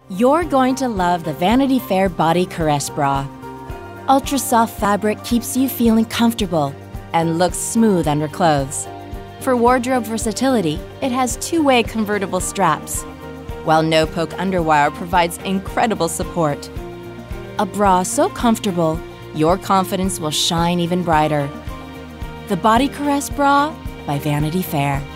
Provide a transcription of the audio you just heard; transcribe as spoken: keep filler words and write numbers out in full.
You're going to love the Vanity Fair Body Caress Bra. Ultra soft fabric keeps you feeling comfortable and looks smooth under clothes. For wardrobe versatility, it has two-way convertible straps, while no-poke underwire provides incredible support. A bra so comfortable, your confidence will shine even brighter. The Body Caress Bra by Vanity Fair.